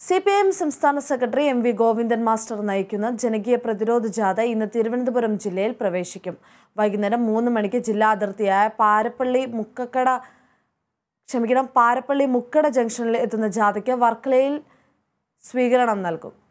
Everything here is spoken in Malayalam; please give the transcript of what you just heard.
CPIM സംസ്ഥാന സെക്രട്ടറി V Govindan മാസ്റ്റർ നയിക്കുന്ന ജനകീയ പ്രതിരോധ ജാഥ ഇന്ന് തിരുവനന്തപുരം ജില്ലയിൽ പ്രവേശിക്കും. വൈകുന്നേരം 3 മണിക്ക് ജില്ലാ അതിർത്തിയായ പാരപ്പള്ളി മുക്കട ജംഗ്ഷനിൽ എത്തുന്ന ജാഥയ്ക്ക് വർക്കലയിൽ സ്വീകരണം നൽകും.